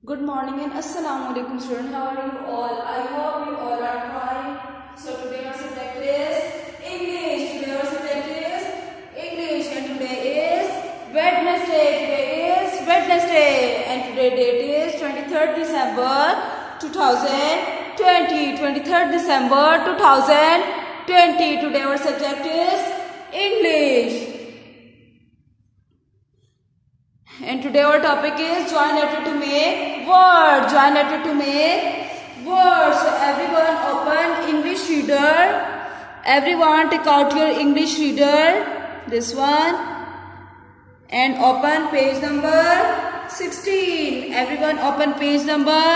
Good morning and assalamu alaikum students. How are you all? I hope you all are fine. So today our subject is English. Today our subject is English and today is Wednesday. And today date is 23rd December 2020. 23rd December 2020. Today our subject is English. And today our topic is join letter to make words. Join letter to make words. So everyone open English reader. Everyone take out your English reader. This one. And open page number 16. Everyone open page number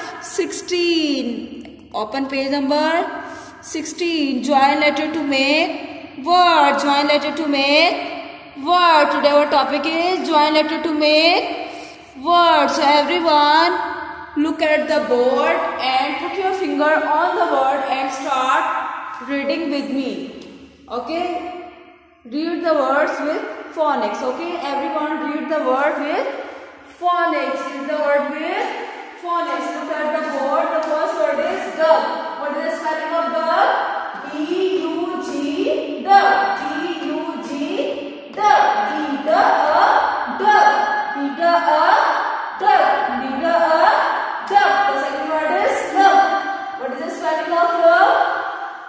16. Open page number 16. Join letter to make words. Join letter to make word. Today our topic is join letter to make words. So everyone look at the board and put your finger on the word and start reading with me. Okay? Read the words with phonics. Okay? Everyone read the word with phonics. Read the word with phonics. Look at the board. The first word is dog. What is the spelling of dog? D-U-G, dog. D-U-G. Duck, duck, duck, duck. The second word is love. What is the spelling of love?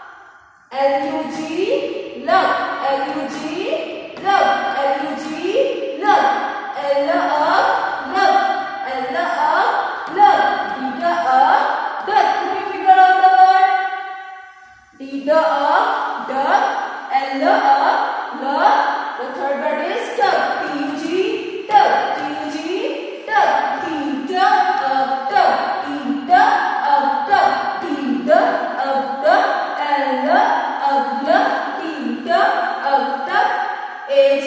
L-U-G, love. L-U-G, love. L-U-G, love. L-U-G, love. L-U-G, love. D-duck, duck. Put your finger on the word. D-duck, duck. L-U-G, love. The third word is duck. T-U-G, duck. T-U-G, duck. T-duck, duck. T-duck, duck. T-duck, duck. L-duck, duck. T-duck, duck.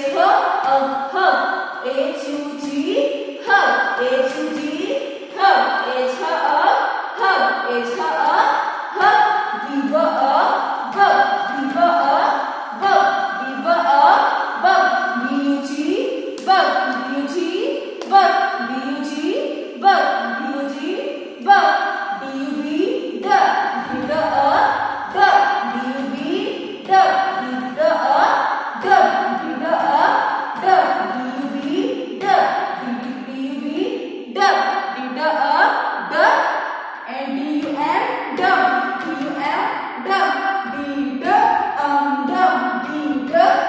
H-hug. H-U-G, hug. H-U-G, hug. H-hug, hug. H-hug, hug. Give-a-up, bug. Give-a-up, bug. Give-a-up. Bug, B-U-G, bug, B-U-G, bug, B-U-G, bug, B-U-G, bug, D-U-B, duck, D-U-D-A, duck, D-U-B, duck, D-U-D-A, duck, D-U-D-A, duck, D-U-B, duck, D-U-B, duck, D-U-D-A, duck, and D-U-M, duck, D-U-M, duck, D-U-D, duck, D-U-D,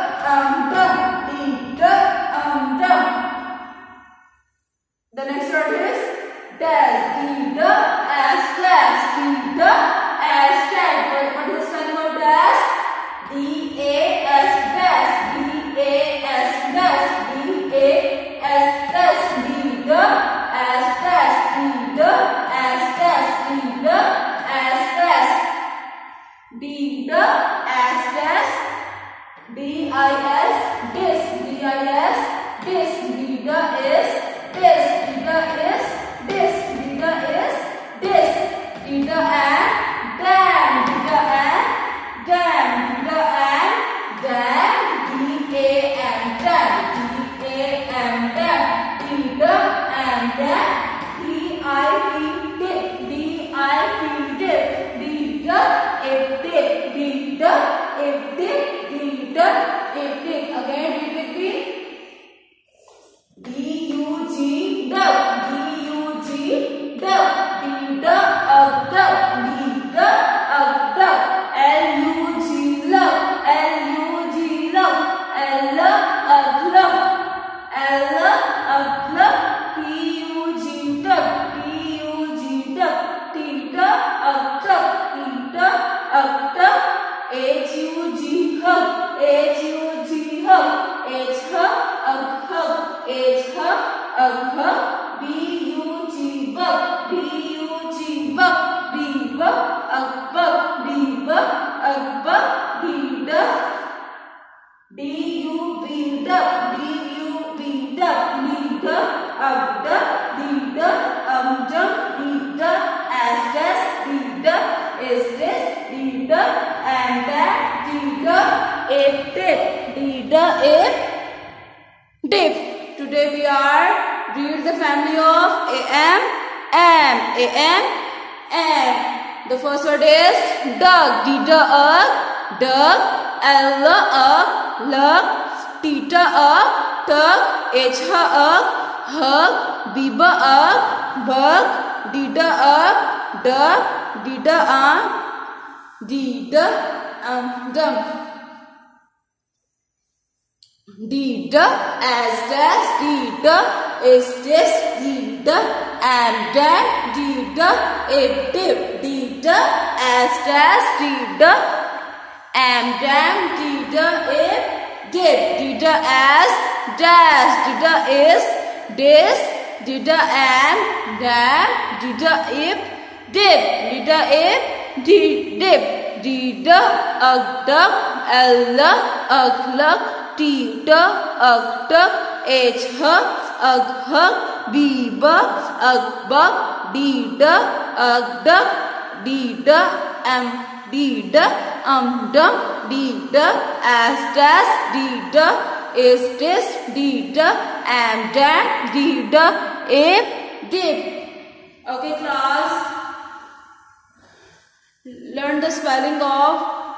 The next word is dash. D-dash, dash. D-dash, dash. What is the spelling of dash? D-A-S, dash. D-A-S, dash. D-A-S, dash. D-dash, dash. D-dash, dash. D-dash, dash. D-dash, dash. D-I-S, dis. D-I-S, dis. D-da-is, dis. D-da-is, dis. D-da-is, dis. D-da-and, damn. D-da-and, damn. D-da-and, damn. D-A-and, damn. D-A-and, damn. D-da-and, damn. D-I-P, dip. D-I-P, dip. D-da-if, dip. D-da-if, dip. D-da-if, again read with me. D-U-G, duck. D-U-G, duck. D-duck, duck. D-duck, duck. L-U-G, love. L-U-G, love. L-love, love. L-love, love. P-U-G, duck. P-U-G, duck. T-duck, duck. T-duck, duck. H-U-G, hug. H-U-G, hug. H-hug, hug. H-hug, hug. B-U-G, bug. B-U-G, bug. B-bug, bug. B-bug, bug. B-duck. D-U-B, duck. D-U-B, duck. D-duck, duck. D-duck, duck. D-duck, as this. D-duck, is this. D-duck, and that. D-duck, it dip. D-duck, it dip. Today we are read the family of AM A-M, am. The first word is duck. D-D-U-G, duck. L-L-U-G, luck. T-T-U-G, tuck. H-H-U-G, hug. B-B-U-G, bug. D-D-U-G, duck. D-D-U-G, D-D-U-G, D-D as dash, D-D is this, D-D and dan, D-D if dip, D-D as dash, D-D and dan, D-D if dip, D-D as dash, D-D is this, D-D and dan, D-D if dip, D-D if dip, D-D ug-dug, L-L-Ug-lug, T-T-Ug-tug, H-H-Ug-hug, B-B-Ug-bug, D-D-Ug-dug, D-D-M, D-D-Dum, D-D as dash, D-D is this, D-D and dan, D-D if dip. Okay class, learn the spelling of,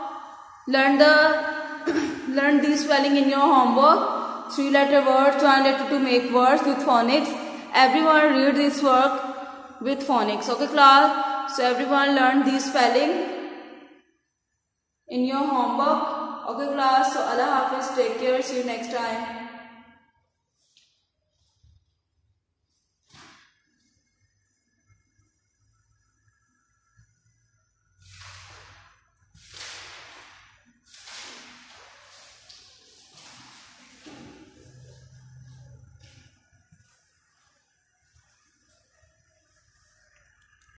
learn the spelling in your homework. 3-letter words, join letter to make words with phonics. Everyone read this work with phonics. Okay class, so everyone learn the spelling in your homework. Okay class, so Allah Hafiz, take care, see you next time.